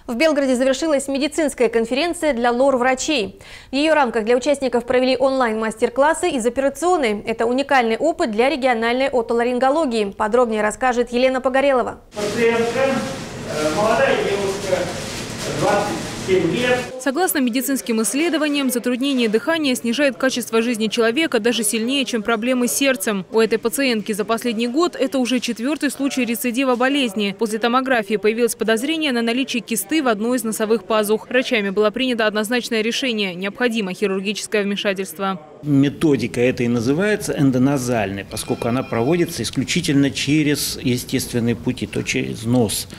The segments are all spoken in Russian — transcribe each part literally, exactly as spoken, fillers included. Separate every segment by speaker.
Speaker 1: В Белгороде завершилась медицинская конференция для лор-врачей. В ее рамках для участников провели онлайн-мастер-классы из операционной. Это уникальный опыт для региональной отоларингологии. Подробнее расскажет Елена Погорелова.
Speaker 2: Пациентка, молодая девушка, двадцать семь лет.
Speaker 3: Согласно медицинским исследованиям, затруднение дыхания снижает качество жизни человека даже сильнее, чем проблемы с сердцем. У этой пациентки за последний год это уже четвертый случай рецидива болезни. После томографии появилось подозрение на наличие кисты в одной из носовых пазух. Врачами было принято однозначное решение – необходимо хирургическое вмешательство.
Speaker 4: Методика эта и называется эндоназальной, поскольку она проводится исключительно через естественные пути, то через нос.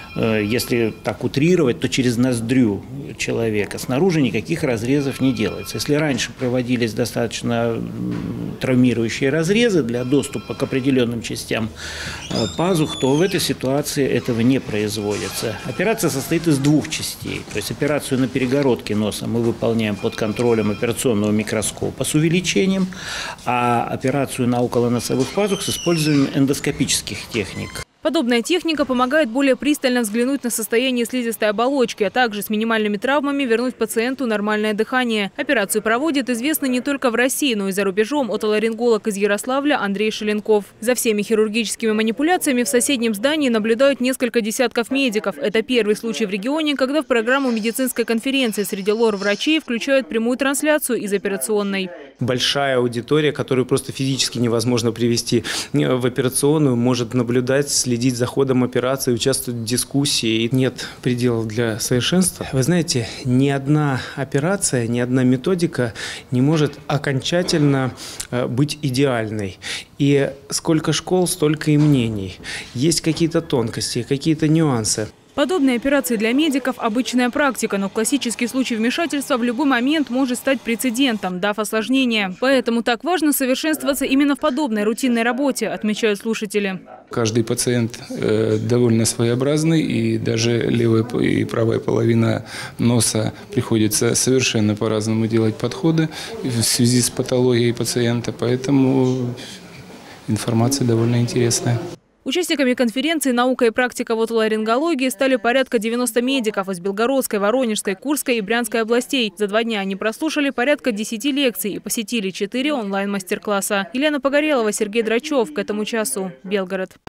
Speaker 4: Если так утрировать, то через ноздрю человека. Снаружи никаких разрезов не делается. Если раньше проводились достаточно травмирующие разрезы для доступа к определенным частям пазух, то в этой ситуации этого не производится. Операция состоит из двух частей. То есть операцию на перегородке носа мы выполняем под контролем операционного микроскопа с увеличением, а операцию на околоносовых пазух с использованием эндоскопических техник.
Speaker 3: Подобная техника помогает более пристально взглянуть на состояние слизистой оболочки, а также с минимальными травмами вернуть пациенту нормальное дыхание. Операцию проводит известный не только в России, но и за рубежом отоларинголог из Ярославля Андрей Шеленков. За всеми хирургическими манипуляциями в соседнем здании наблюдают несколько десятков медиков. Это первый случай в регионе, когда в программу медицинской конференции среди лор-врачей включают прямую трансляцию из операционной.
Speaker 5: Большая аудитория, которую просто физически невозможно привести в операционную, может наблюдать, следить за ходом операции, участвовать в дискуссии. Нет пределов для совершенства. Вы знаете, ни одна операция, ни одна методика не может окончательно быть идеальной. И сколько школ, столько и мнений. Есть какие-то тонкости, какие-то нюансы.
Speaker 3: Подобные операции для медиков – обычная практика, но классический случай вмешательства в любой момент может стать прецедентом, дав осложнение. Поэтому так важно совершенствоваться именно в подобной рутинной работе, отмечают слушатели.
Speaker 6: Каждый пациент э, довольно своеобразный, и даже левая и правая половина носа приходится совершенно по-разному делать подходы в связи с патологией пациента, поэтому информация довольно интересная.
Speaker 3: Участниками конференции «Наука и практика в отоларингологии» стали порядка девяноста медиков из Белгородской, Воронежской, Курской и Брянской областей. За два дня они прослушали порядка десяти лекций и посетили четыре онлайн-мастер-класса. Елена Погорелова, Сергей Драчев. К этому часу. Белгород.